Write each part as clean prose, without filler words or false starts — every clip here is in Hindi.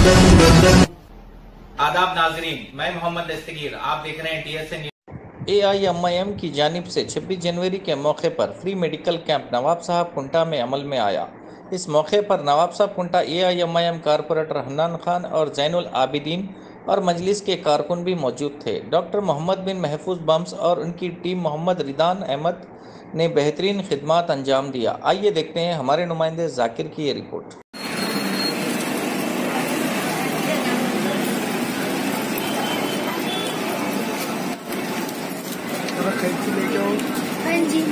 आदाब नाजरीन, मैं मोहम्मद दस्तगीर, आप देख रहे हैं TSN न्यूज। AIMIM की जानिब से 26 जनवरी के मौके पर फ्री मेडिकल कैंप नवाब साहब कुंटा में अमल में आया। इस मौके पर नवाब साहब कुंटा AIMIM कारपोरेटर हन्नान खान और जैनुल आबिदीन और मजलिस के कारकुन भी मौजूद थे। डॉक्टर मोहम्मद बिन महफूज बम्स और उनकी टीम मोहम्मद रिदान अहमद ने बेहतरीन खिदमात अंजाम दिया। आइए देखते हैं हमारे नुमाइंदे जाकिर की ये रिपोर्ट। हाँ जी।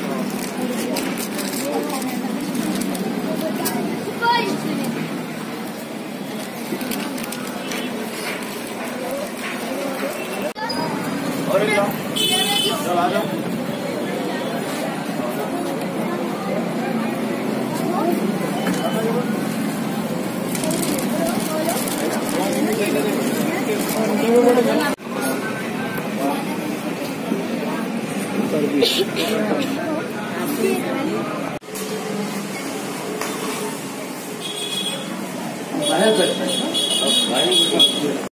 Saya